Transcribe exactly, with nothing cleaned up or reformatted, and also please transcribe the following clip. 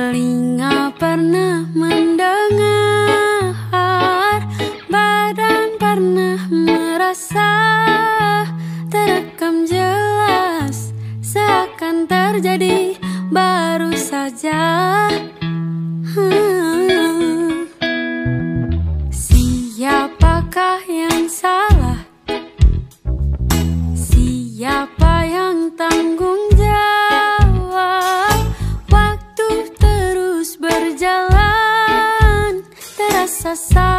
Telinga pernah mendengar, badan pernah merasa, terekam jelas, seakan terjadi baru saja. hmm. Siapakah yang salah? Siapa yang tanggung jawab? Waktu terus berjalan, terasa